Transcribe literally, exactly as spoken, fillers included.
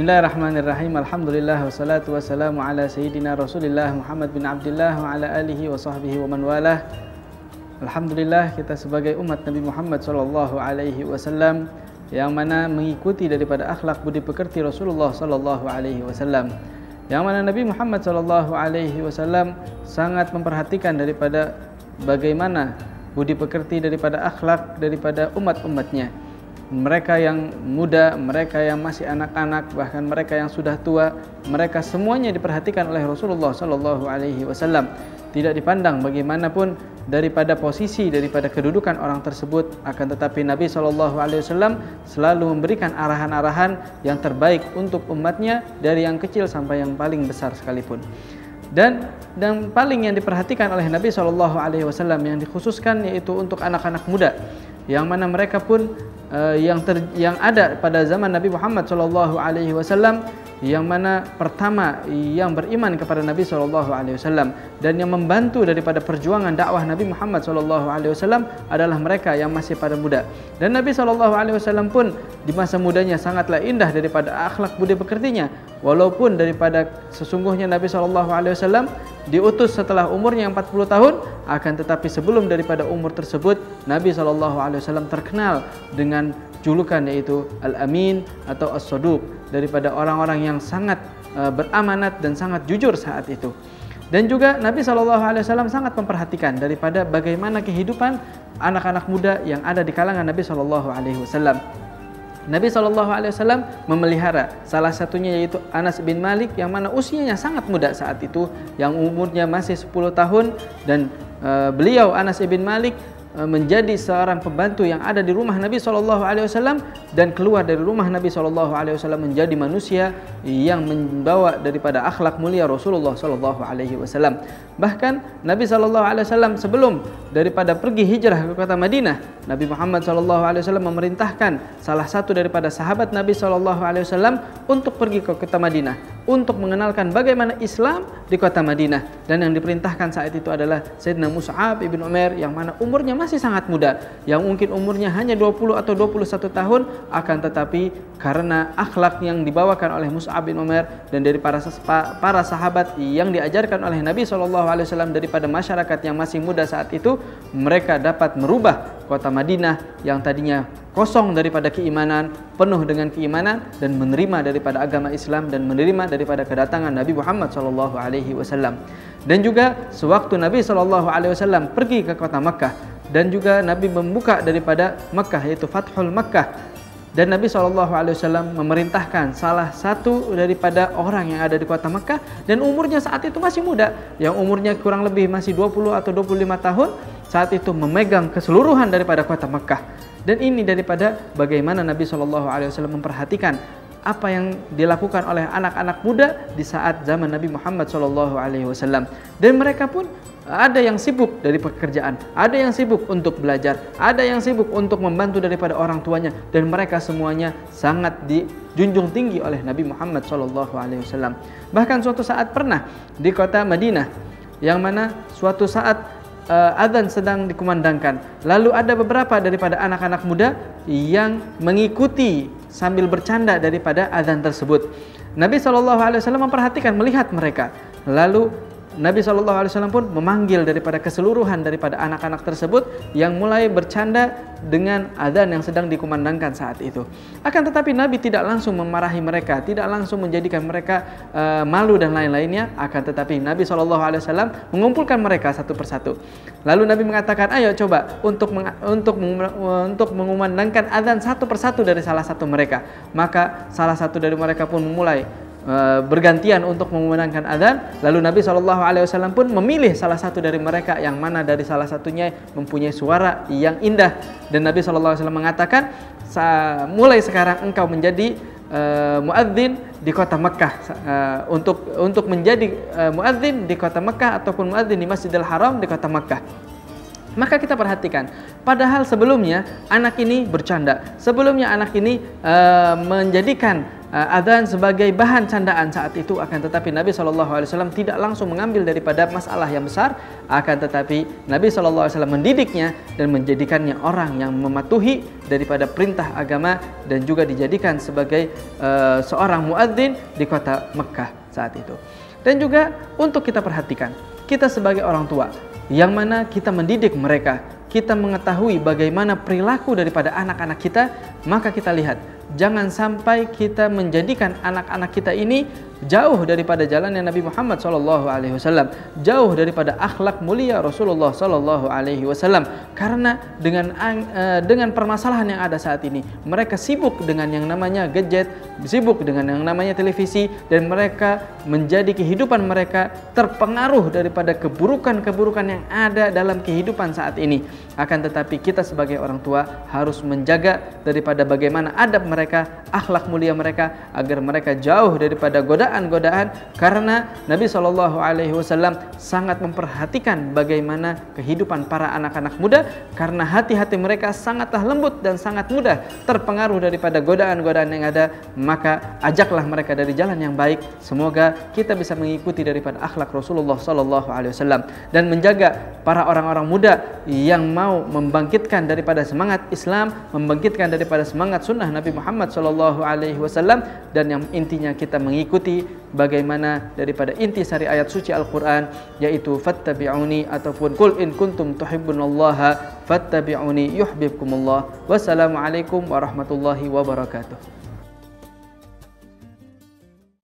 Bismillahirrahmanirrahim. Alhamdulillah wassalatu wassalamu ala sayyidina Rasulillah Muhammad bin Abdullah wa ala alihi wa sahbihi wa man walah. Alhamdulillah, kita sebagai umat Nabi Muhammad sallallahu alaihi wasallam yang mana mengikuti daripada akhlak budi pekerti Rasulullah sallallahu alaihi wasallam, yang mana Nabi Muhammad sallallahu alaihi wasallam sangat memperhatikan daripada bagaimana budi pekerti daripada akhlak daripada umat-umatnya, mereka yang muda, mereka yang masih anak-anak, bahkan mereka yang sudah tua, mereka semuanya diperhatikan oleh Rasulullah sallallahu alaihi wasallam. Tidak dipandang bagaimanapun daripada posisi, daripada kedudukan orang tersebut, akan tetapi Nabi sallallahu alaihi wasallam selalu memberikan arahan-arahan yang terbaik untuk umatnya, dari yang kecil sampai yang paling besar sekalipun. Dan dan paling yang diperhatikan oleh Nabi sallallahu alaihi wasallam yang dikhususkan yaitu untuk anak-anak muda, yang mana mereka pun uh, yang ter, yang ada pada zaman Nabi Muhammad sallallahu alaihi wasallam, yang mana pertama yang beriman kepada Nabi sallallahu alaihi wasallam dan yang membantu daripada perjuangan dakwah Nabi Muhammad sallallahu alaihi wasallam adalah mereka yang masih pada muda. Dan Nabi sallallahu alaihi wasallam pun di masa mudanya sangatlah indah daripada akhlak budi pekertinya, walaupun daripada sesungguhnya Nabi sallallahu alaihi wasallam diutus setelah umurnya empat puluh tahun, akan tetapi sebelum daripada umur tersebut Nabi sallallahu alaihi wasallam terkenal dengan julukan yaitu Al-Amin atau As-Saduq, daripada orang-orang yang sangat uh, beramanat dan sangat jujur saat itu. Dan juga Nabi sallallahu alaihi wasallam sangat memperhatikan daripada bagaimana kehidupan anak-anak muda yang ada di kalangan Nabi sallallahu alaihi wasallam. Nabi sallallahu alaihi wasallam memelihara salah satunya yaitu Anas bin Malik, yang mana usianya sangat muda saat itu, yang umurnya masih sepuluh tahun, dan uh, beliau Anas bin Malik menjadi seorang pembantu yang ada di rumah Nabi sallallahu alaihi wasallam, dan keluar dari rumah Nabi sallallahu alaihi wasallam menjadi manusia yang membawa daripada akhlak mulia Rasulullah sallallahu alaihi wasallam. Bahkan Nabi sallallahu alaihi wasallam sebelum daripada pergi hijrah ke kota Madinah, Nabi Muhammad sallallahu alaihi wasallam memerintahkan salah satu daripada sahabat Nabi sallallahu alaihi wasallam untuk pergi ke kota Madinah untuk mengenalkan bagaimana Islam di kota Madinah. Dan yang diperintahkan saat itu adalah Sayyidina Mus'ab ibn Umair, yang mana umurnya masih sangat muda, yang mungkin umurnya hanya dua puluh atau dua puluh satu tahun, akan tetapi karena akhlak yang dibawakan oleh Mus'ab bin Umair dan dari para para sahabat yang diajarkan oleh Nabi sallallahu alaihi wasallam daripada masyarakat yang masih muda saat itu, mereka dapat merubah kota Madinah yang tadinya kosong daripada keimanan, penuh dengan keimanan, dan menerima daripada agama Islam dan menerima daripada kedatangan Nabi Muhammad sallallahu alaihi wasallam. Dan juga sewaktu Nabi sallallahu alaihi wasallam pergi ke kota Makkah, dan juga Nabi membuka daripada Makkah yaitu Fathul Makkah, dan Nabi sallallahu alaihi wasallam memerintahkan salah satu daripada orang yang ada di kota Makkah, dan umurnya saat itu masih muda, yang umurnya kurang lebih masih dua puluh atau dua puluh lima tahun, saat itu memegang keseluruhan daripada kota Makkah. Dan ini daripada bagaimana Nabi sallallahu alaihi wasallam memperhatikan apa yang dilakukan oleh anak-anak muda di saat zaman Nabi Muhammad sallallahu alaihi wasallam. Dan mereka pun ada yang sibuk dari pekerjaan, ada yang sibuk untuk belajar, ada yang sibuk untuk membantu daripada orang tuanya, dan mereka semuanya sangat dijunjung tinggi oleh Nabi Muhammad sallallahu alaihi wasallam. Bahkan suatu saat pernah di kota Madinah, yang mana suatu saat uh, azan sedang dikumandangkan, lalu ada beberapa daripada anak-anak muda yang mengikuti sambil bercanda daripada azan tersebut. Nabi sallallahu alaihi wasallam memperhatikan, melihat mereka, lalu Nabi sallallahu alaihi wasallam pun memanggil daripada keseluruhan daripada anak-anak tersebut yang mulai bercanda dengan azan yang sedang dikumandangkan saat itu. Akan tetapi Nabi tidak langsung memarahi mereka, tidak langsung menjadikan mereka uh, malu dan lain-lainnya. Akan tetapi Nabi sallallahu alaihi wasallam mengumpulkan mereka satu persatu. Lalu Nabi mengatakan, ayo coba untuk meng untuk meng untuk mengumandangkan azan satu persatu dari salah satu mereka. Maka salah satu dari mereka pun memulai bergantian untuk mengumandangkan azan. Lalu Nabi sallallahu alaihi wasallam pun memilih salah satu dari mereka, yang mana dari salah satunya mempunyai suara yang indah, dan Nabi sallallahu alaihi wasallam mengatakan, mulai sekarang engkau menjadi uh, muadzin di kota Mekah, uh, untuk untuk menjadi uh, muadzin di kota Mekah ataupun muadzin di Masjidil Haram di kota Mekah. Maka kita perhatikan, padahal sebelumnya anak ini bercanda, sebelumnya anak ini uh, menjadikan uh, adzan sebagai bahan candaan saat itu, akan tetapi Nabi shallallahu alaihi wasallam tidak langsung mengambil daripada masalah yang besar, akan tetapi Nabi shallallahu alaihi wasallam mendidiknya dan menjadikannya orang yang mematuhi daripada perintah agama dan juga dijadikan sebagai uh, seorang muadzin di kota Mekah saat itu. Dan juga untuk kita perhatikan, kita sebagai orang tua yang mana kita mendidik mereka, kita mengetahui bagaimana perilaku daripada anak-anak kita, maka kita lihat jangan sampai kita menjadikan anak-anak kita ini jauh daripada jalan yang Nabi Muhammad shallallahu alaihi wasallam, jauh daripada akhlak mulia Rasulullah shallallahu alaihi wasallam. Karena dengan uh, dengan permasalahan yang ada saat ini, mereka sibuk dengan yang namanya gadget, sibuk dengan yang namanya televisi, dan mereka menjadi kehidupan mereka terpengaruh daripada keburukan-keburukan yang ada dalam kehidupan saat ini. Akan tetapi kita sebagai orang tua harus menjaga daripada bagaimana adab mereka, akhlak mulia mereka, agar mereka jauh daripada godaan-godaan, karena Nabi shallallahu alaihi wasallam sangat memperhatikan bagaimana kehidupan para anak-anak muda, karena hati-hati mereka sangatlah lembut dan sangat mudah terpengaruh daripada godaan-godaan yang ada. Maka ajaklah mereka dari jalan yang baik. Semoga kita bisa mengikuti daripada akhlak Rasulullah shallallahu alaihi wasallam dan menjaga para orang-orang muda yang mau membangkitkan daripada semangat Islam, membangkitkan daripada semangat sunnah Nabi Muhammad shallallahu alaihi wasallam, dan yang intinya kita mengikuti bagaimana daripada inti sari ayat suci Al-Quran, yaitu fattabi'uni ataupun qul in kuntum tuhibbunallaha fattabi'uni yuhibbukumullah. Wassalamualaikum warahmatullahi wabarakatuh.